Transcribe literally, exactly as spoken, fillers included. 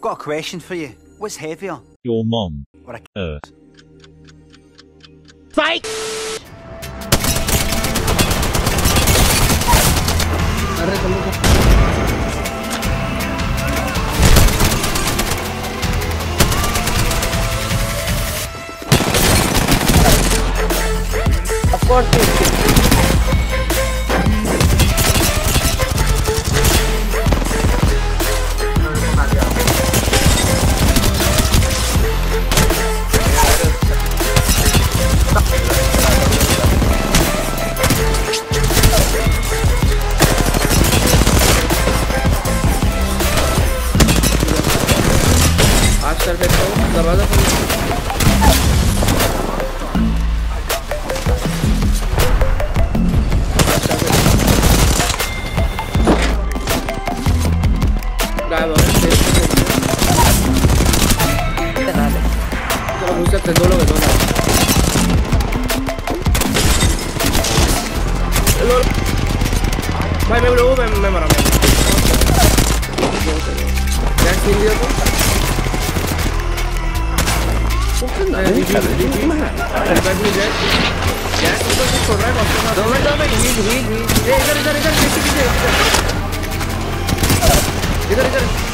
Got a question for you. What's heavier? Your mom. Or a Uh. Fight! अरे चलो of course आज कर देता हूँ दरवाजा खोलो गायब हो रहे हैं चलो घुस सकते दो लोग दो लोग भाई मैं बोलो मैं मैं मरा मैं क्या सीन दिया तो नहीं नहीं नहीं बैठ में जाए गैस तो कुछ छोड़ रहा है बॉक्स में दो मिनट दो मिनट हील हील हील इधर इधर इधर इधर इधर इधर